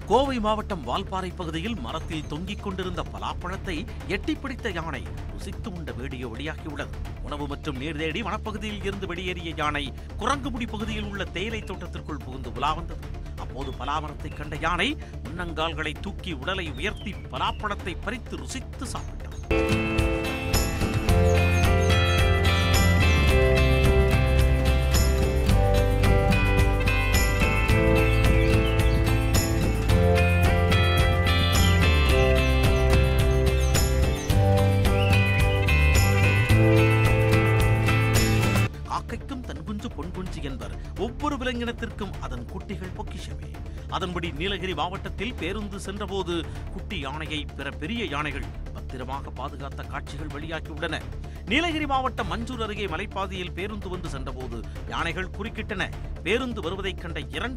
கோவை மாவட்டம் வால்பாறை பகுதியில் மரத்தில் தொங்கிக் கொண்டிருந்த பலாப்பழத்தை எட்டிப்பிடித்த யானை ருசித்து உண்ட வீடியோ வெளியாகியுள்ளது. உணவு மற்றும் நீர் தேடி வனப்பகுதியில் இருந்து வெளியேறிய யானை குரங்குமுடி பகுதியில் உள்ள தேயிலை தோட்டத்திற்குள் புகுந்து உலா வந்தது. அப்போது பலாமரத்தை கண்ட யானை முன்னங்கால்களை தூக்கி உடலை உயர்த்தி பலாப்பழத்தை பறித்து ருசித்து சாப்பிட்டது. காக்கைக்கும் தன் குஞ்சு பொன் குஞ்சு என்பர். ஒவ்வொரு விலங்கினத்திற்கும் அதன் குட்டிகள் பொக்கிஷமே. அதன்படி நீலகிரி மாவட்டத்தில் பேருந்து சென்றபோது குட்டி யானையை பிற பெரிய யானைகள் பத்திரமாக பாதுகாத்த காட்சிகள் வெளியாகியுள்ளன. நீலகிரி மாவட்டம் மஞ்சூர் அருகே மலைப்பாதையில் பேருந்து வந்து சென்றபோது யானைகள் குறுக்கிட்டன. பேருந்து வருவதைக் கண்ட 2